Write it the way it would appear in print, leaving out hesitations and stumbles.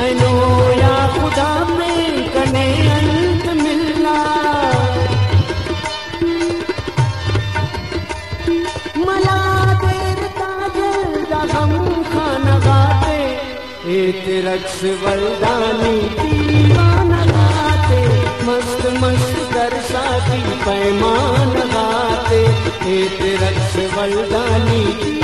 मैनो या खुदा में कने अंत मिलना मला देर ताजल दा गम खाना गाते एक रक्स वल्दानी दीवाना गाते मस्त मस्त कर साथी पैमान गाते एक रक्स वल्दानी